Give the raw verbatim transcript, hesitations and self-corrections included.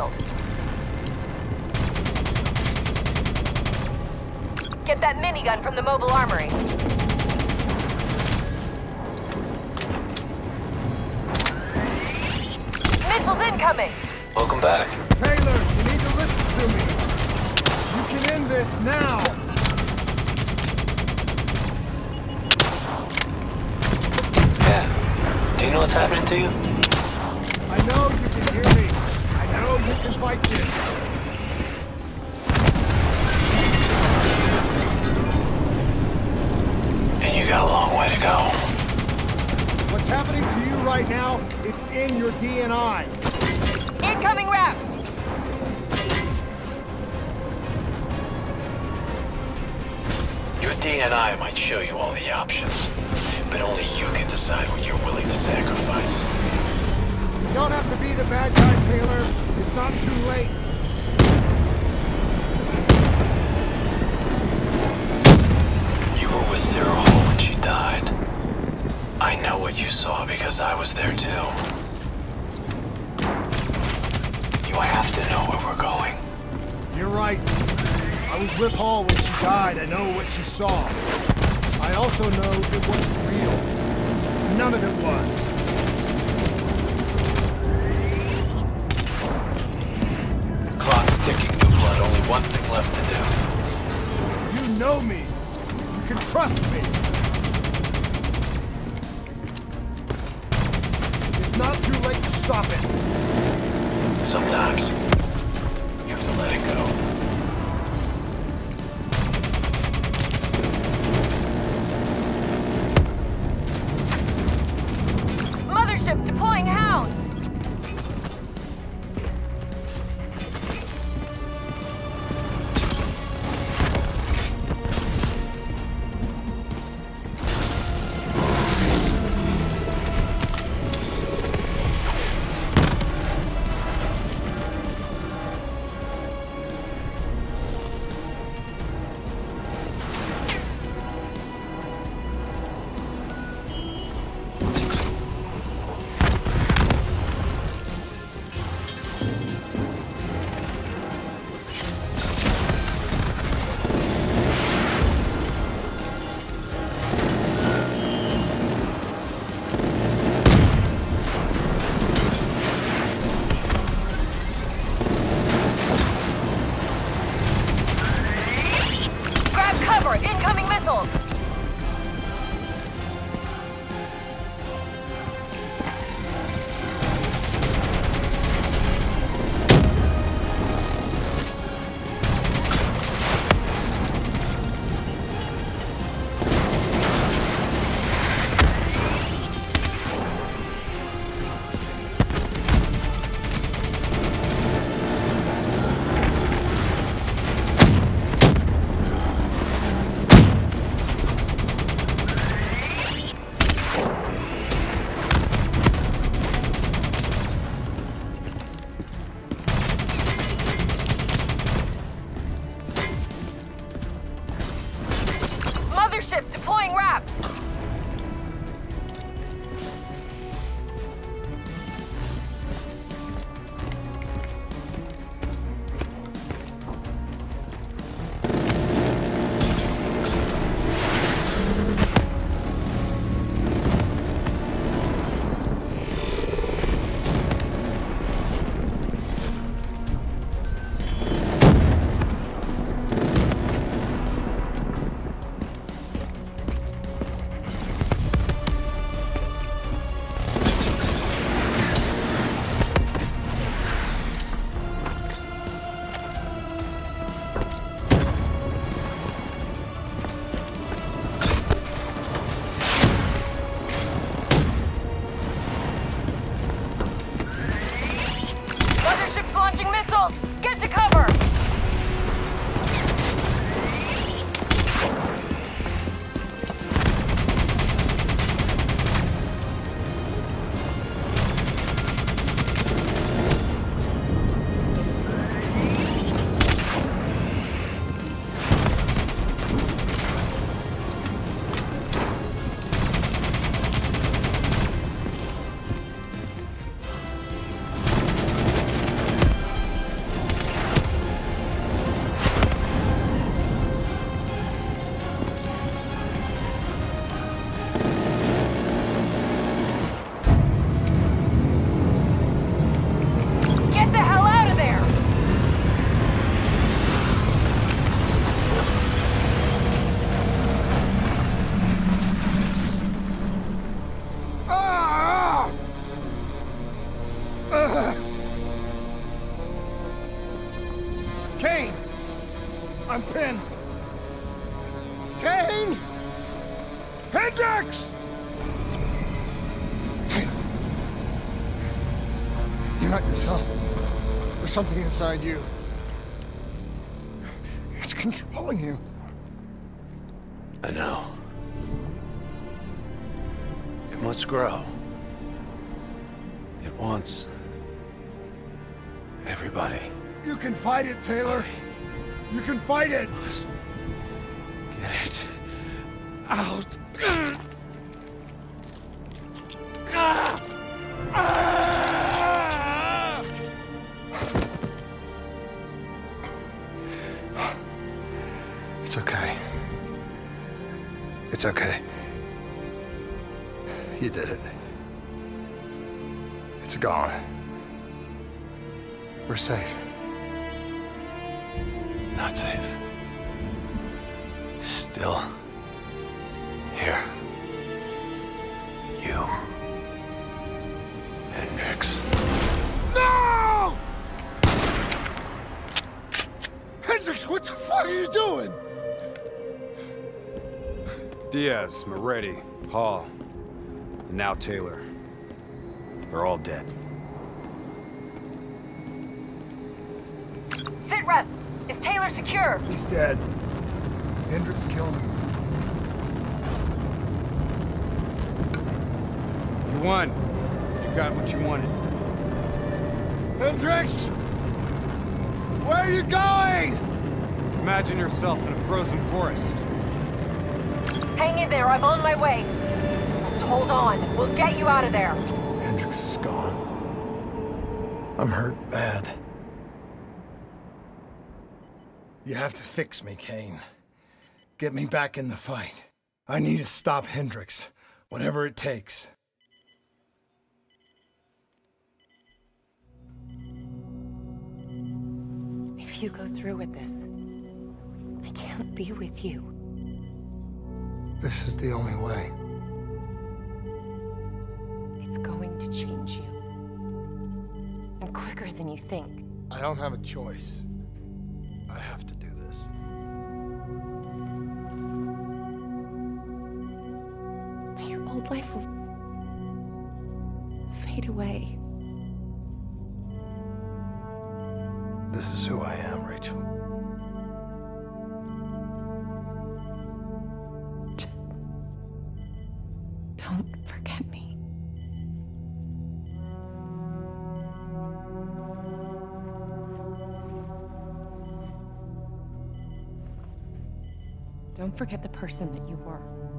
field. Get that minigun from the mobile armory. Missiles incoming! Welcome back. Taylor, you need to listen to me. You can end this now. Yeah. Do you know what's happening to you? I know you can hear me. I know you can fight this. And you got a long way to go. What's happening to you right now, it's in your D N I. Incoming wraps! Your D N I might show you all the options, but only you can decide what you're willing to sacrifice. You don't have to be the bad guy, Taylor. It's not too late. You were with Sarah Hall when she died. I know what you saw because I was there too. You have to know where we're going. You're right. I was with Hall when she died. I know what she saw. I also know it wasn't real. None of it was. Clock's ticking, New Blood. Only one thing left to do. You know me. You can trust me. It's not too late to stop it. Sometimes, you have to let it go. Mothership deploying hounds! Incoming missiles! Mothership deploying wraps! Kane! I'm pinned! Kane! Hendricks! Taylor. You're not yourself. There's something inside you. It's controlling you. I know. It must grow. It wants everybody. You can fight it, Taylor. You can fight it. Must get it out. It's okay. It's okay. You did it. It's gone. We're safe. Not safe. Still here. You. Hendricks. No! Hendricks, what the fuck are you doing? Diaz, Moretti, Hall, and now Taylor. They're all dead. Sit rep. Is Taylor secure? He's dead. Hendricks killed him. You won. You got what you wanted. Hendricks! Where are you going? Imagine yourself in a frozen forest. Hang in there, I'm on my way. Just hold on. We'll get you out of there. Hendricks is gone. I'm hurt bad. You have to fix me, Kane. Get me back in the fight. I need to stop Hendricks, whatever it takes. If you go through with this, I can't be with you. This is the only way. It's going to change you. And quicker than you think. I don't have a choice. I have to do this. But your old life will fade away. This is who I am, Rachel. Just don't forget me. Don't forget the person that you were.